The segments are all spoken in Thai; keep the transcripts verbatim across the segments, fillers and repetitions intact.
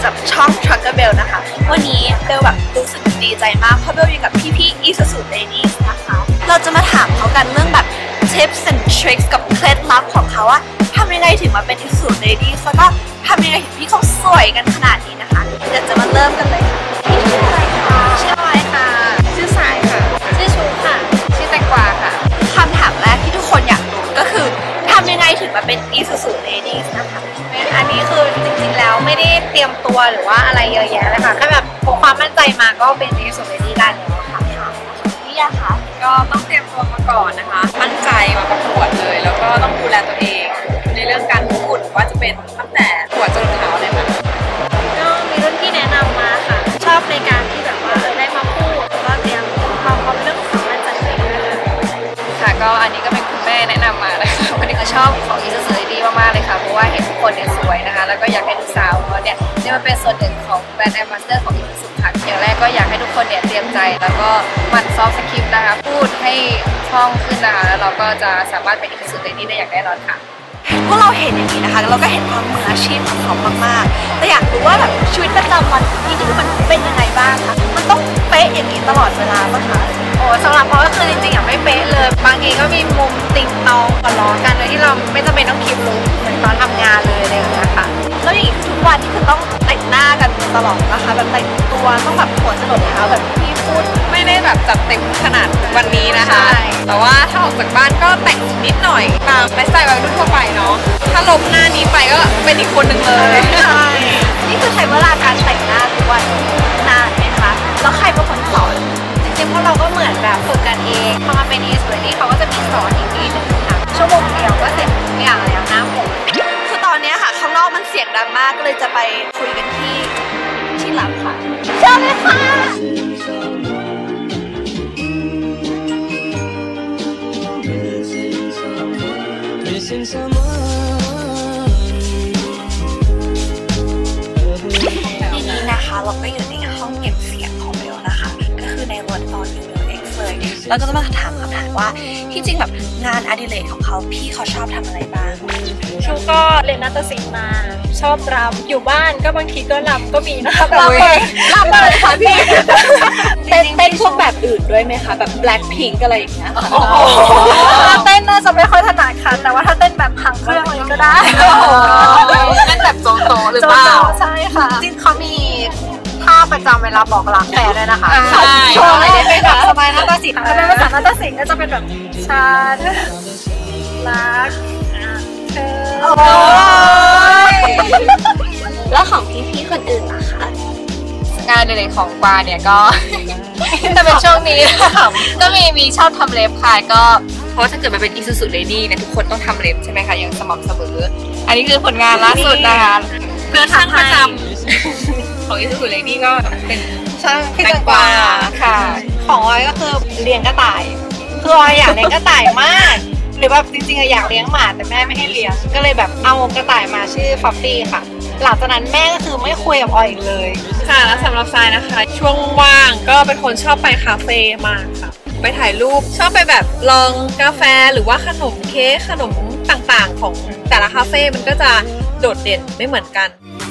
จากช่อง Trucker Bell นะคะวันนี้เบลแบบรู้สึกดีใจมากเพราะเบลอยู่กับพี่ๆ Isuzu Ladies นะคะเราจะมาถามเขากันเรื่องแบบ tips and tricks กับเคล็ดลับของเขาว่าทำยังไงถึงมาเป็น Isuzu Ladies แล้วก็ทำยังไงถึงพี่เขาสวยกันขนาดนี้นะคะเดี๋ยวจะมาเริ่มกันเลยค่ะพี่ชื่ออะไรคะชื่ออะไรค่ะชื่อสายค่ะชื่อชูค่ะชื่อแตงกวาค่ะคำถามแรกที่ทุกคนอยากรู้ก็คือทำยังไงถึงมาเป็น Isuzu Ladies นะคะอันนี้คือจริงๆแล้วไม่ได้เตรียมตัวหรือว่าอะไรเยอะแยะเลยค่ะแค่แบบพกความมั่นใจมาก็เป็น Isuzu Ladies ได้แล้วค่ะพี่อะคะก็ต้องเตรียมตัวมาก่อนนะคะมั่นใจมาประกวดเลยแล้วก็ต้องดูแลตัวเองในเรื่องการพูดว่าจะเป็นตั้งแต่หัวจนเท้าเลยค่ะก็มีรุ่นที่แนะนำมาค่ะชอบในการที่แบบว่าได้มาพูดแล้วก็เตรียมความพร้อมเรื่องของความมั่นใจตัวเองด้วยค่ะก็อันนี้ก็เป็นคุณแม่แนะนำมานะคะวันนี้ก็ชอบของ Isuzu Ladies มากๆเลยค่ะเพราะว่าเห็นทุกคนเนี่ยสวยนะคะแล้วก็อยากให้ลูกสาวเขาเนี่ยได้มาเป็นส่วนหนึ่งของแบรนด์แอมบาสเดอร์ของ Isuzu ค่ะอย่างแรกก็อยากให้ทุกคนเนี่ยเตรียมใจแล้วก็มันซ้อมสคริปต์นะคะพูดให้คล่องขึ้นนะคะแล้วเราก็จะสามารถเป็น Isuzu Ladies ได้อย่างแน่นอนค่ะพวกเราเห็นอย่างนี้นะคะเราก็เห็นความมืออาชีพของเขามากๆแต่อยากรู้ว่าแบบชีวิตประจำวันที่นี่มันเป็นยังไงบ้างคะมันต้องเป๊ะอย่างนี้ตลอดเวลาป่ะคะโอ้สำหรับเพราะก็คือจริงๆอ่ะไม่เป๊ะเลยบางทีก็มีมุมติ่งตองหัวล้อกันโดยที่เราไม่จำเป็นต้องคลิปลุคเหมือนตอนทำงานเลยอะไรอย่างเงี้ยค่ะแล้วอย่างนี้ทุกวันนี่คือต้องแต่งหน้ากันตลอดนะคะแบบแต่งตัวต้องแบบหัวจรดเท้าแบบที่พูดไม่ได้แบบจัดเต็มขนาดวันนี้นะคะแต่ว่าถ้าออกจากบ้านก็แต่งนิดหน่อยตามไลฟ์สไตล์วัยรุ่นทั่วไปเนาะถ้าลบหน้านี้ไปก็เป็นอีกคนหนึ่งเลยใช่นี่คือใช้เวลาการแต่งหน้าทุกวันนานไหมคะแล้วใครเป็นคนสอนจริงๆพวกเราก็เหมือนแบบฝึกกันเองพอมาเป็น Isuzu Ladies เขาก็จะมีสอนอีกทีหนึ่งค่ะชั่วโมงเดียวก็เสร็จทุกอย่างแล้วนะผมคือตอนนี้ค่ะข้างนอกมันเสียงดังมากก็เลยจะไปคุยกันที่ที่หลังค่ะเชิญเลยค่ะทีนี้นะคะเราก็อยู่ในห้องเก็บเสียงของเบลนะคะก็คือในรถตอนนี้เบลเอ็กซ์เลยแล้วก็จะมาถามคำถามว่าที่จริงแบบงานอดิเรกของเขาพี่เขาชอบทำอะไรบ้างชูก็เรียนนาฏศิลป์มาชอบรำอยู่บ้านก็บางทีก็รำก็มีนะคะรำเลยรำเลยค่ะพี่เต้นเต้นพวกแบบอื่นด้วยไหมคะแบบ Blackpink อะไรอย่างเงี้ยค่ะเต้นน่าจะไม่ค่อยถนัดค่ะแต่ว่าถ้าเต้นแบบพังเครื่องอะไรก็ได้เต้นแบบโจโจหรือเปล่าใช่ค่ะจริงเขามีท่าประจำเวลาบอกรักแฟนด้วยนะคะโชว์อะไรได้ไหมคะสบายนาฏศิลป์ถ้าเป็นภาษานาฏศิลป์ก็จะเป็นแบบฉันรักเธอแล้วของพี่ๆคนอื่นล่ะคะงานเด็กของกวาเนี่ยก็แต่เป็นช่วงนี้ค่ะก็มีมีชอบทำเล็บค่ะก็เพราะถ้าเกิดมันเป็น Isuzu Ladies เนี่ยทุกคนต้องทำเล็บใช่ไหมคะอย่างสม่ำเสมออันนี้คือผลงานล่าสุดนะคะเพื่อนช่างประจำของ Isuzu Ladies ก็เป็นช่างแตงกวาค่ะของออยก็คือเลี้ยงกระต่ายคือออยอยากเลี้ยงกระต่ายมากหรือแบบจริงๆอยากเลี้ยงหมาแต่แม่ไม่ให้เลี้ยงก็เลยแบบเอากระต่ายมาชื่อฟัฟฟี่ค่ะหลังจากนั้นแม่ก็คือไม่คุยกับออยอีกเลยค่ะแล้วสำหรับทรายนะคะช่วงว่างก็เป็นคนชอบไปคาเฟ่มากค่ะไปถ่ายรูปชอบไปแบบลองกาแฟหรือว่าขนมเค้กขนมต่างๆของแต่ละคาเฟ่มันก็จะโดดเด่นไม่เหมือนกัน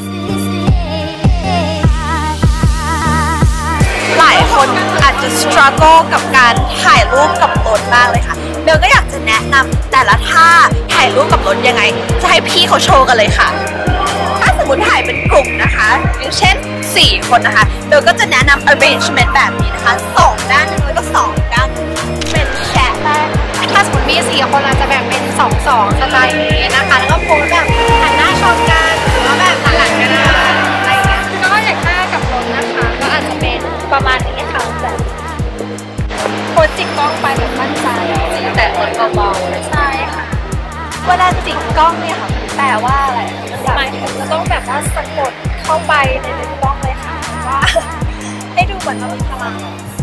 หลายคนอาจจะ struggle กับการถ่ายรูปกับรถมากเลยค่ะเบลก็อยากจะแนะนำแต่ละท่าถ่ายรูปกับรถยังไงจะให้พี่เขาโชว์กันเลยค่ะถ้าสมมติถ่ายเป็นกลุ่มนะคะอย่างเช่นสี่คนนะคะเบลก็จะแนะนำ arrangement แบบนี้นะคะสองด้านแล้วก็สองด้านเป็นแชร์แรกถ้าสมมติมีสี่คนอาจจะแบ่งเป็นสองสองสไตล์นี้นะคะแล้วก็โพสแบบหันหน้าชนกันหรือว่าแบบหันหลังกันอะไรอย่างเงี้ยก็อย่างหน้ากับรถนะคะก็อาจจะเป็นประมาณนี้ค่ะแบบโพสจิกกล้องไปแบบมั่นใจแต่รถเบาๆใช่ค่ะเวลาจิกกล้องเนี่ยค่ะแปลว่าอะไรหมายถึงจะต้องแบบว่าสะกดเข้าไปในเลนส์กล้องเลยค่ะว่าให้ดูเหมือนเรามีพลัง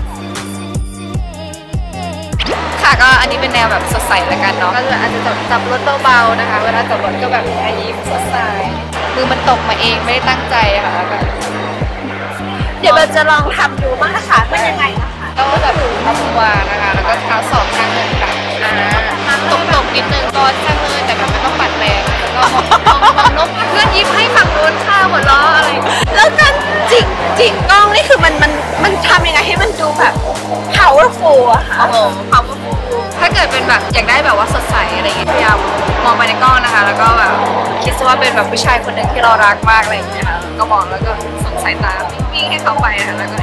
ค่ะก็อันนี้เป็นแนวแบบสดใสละกันเนาะก็อาจจะจับรถเบาๆนะคะเวลาจับรถก็แบบยิ้มสดใสมือมันตกมาเองไม่ได้ตั้งใจค่ะแล้วก็เดี๋ยวเราจะลองทำดูบ้างนะคะเป็นยังไงนะคะก็แบบทำตัวนะคะแล้วก็เท้าสองข้างหนึ่งค่ะตบๆนิดนึงก็ข้างเลยแต่แบบไม่ต้องปัดแรงแล้วก็มองมองนกเพื่อนยิ้มให้ฝั่งนู้นค่ะหัวเราะอะไรแล้วการจิกจิกกล้องนี่คือมันมันมันทำยังไงให้มันดูแบบ powerful อะค่ะโอ้โหความว่าถ้าเกิดเป็นแบบอยากได้แบบว่าสดใสอะไรอย่างเงี้ยพยายามมองไปในกล้องนะคะ แล้วก็แบบคิดซะว่าเป็นแบบผู้ชายคนหนึ่งที่เรารักมากอะไรอย่างเงี้ยค่ะก็มองแล้วก็ส่งสายตาวิ่งให้เขาไปนะคะแล้วก็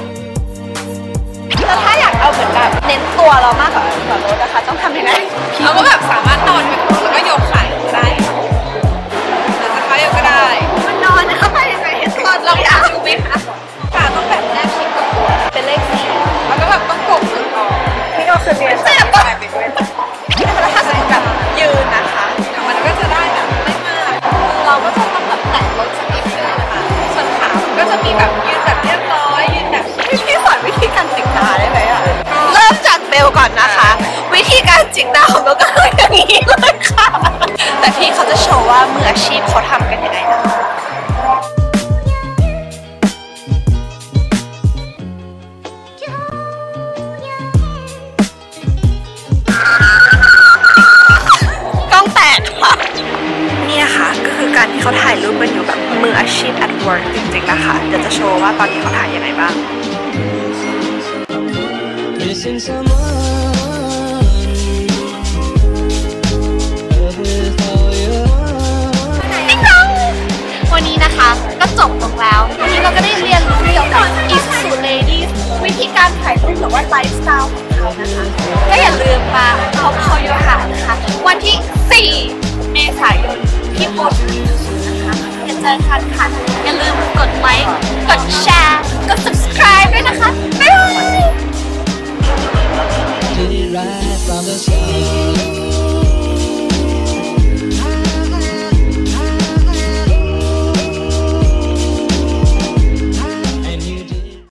แล้วถ้าอยากเอาเหมือนแบบเน้นตัวเรามากกว่ารถนะคะต้องทำยังไงเราก็แบบสามารถนอนแบบแล้วก็โยกขาก็ได้หรือจะเท้าโยกก็ได้มันนอนเข้าไปยังไงเห็นตอนลเราองอยากดูไหมคะขาต้องแบบแนบชิดกับตัวเป็นเลขสี่แล้วก็แบบต้องกดมือออกพี่ก็คือเรียนเจ็บปะแล้วถ้าสมมติแบบยืนนะคะแต่มันก็จะได้แบบไม่มากเราก็จะต้องแบบแตะรถสักนิดนึงนะคะส่วนขาก็จะมีแบบยืนแบบเรียบร้อยยืนแบบพี่พี่สอนวิธีการจิกตาได้ไหมอะเริ่มจากเบลก่อนนะคะ วิธีการจิกตาของเบลก็คืออย่างนี้เลยค่ะ แต่พี่เขาจะโชว์ว่ามืออาชีพเขาทำกันยังไงนะคะกล้องแตกค่ะ นี่นะคะก็คือการที่เขาถ่ายรูปกันอยู่แบบมืออาชีพ at work จริงๆนะคะเดี๋ยวจะโชว์ว่าตอนนี้เขาถ่ายยังไงบ้าง Missing someone with all your ติ๊งตองวันนี้นะคะก็จบลงแล้ว วันนี้เราก็ได้เรียนรู้เกี่ยวกับ Isuzu Ladies วิธีการถ่ายรูปหรือว่าไลฟ์สไตล์ของเขานะคะ ก็อย่าลืมมาพบเขาโยหะนะคะ วันที่ สี่ เมษายนที่โบสถ์ Isuzu นะคะอย่าเจอกันค่ะ อย่าลืมกดไลค์ กดแชร์ กด subscribe ด้วยนะคะ บ๊ายบาย did it right from the start.